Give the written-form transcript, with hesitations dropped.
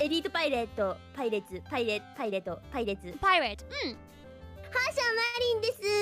エリートパイレット、パイレーツ、パイレット、パイレーツ。 パイレート。 覇者マリンです。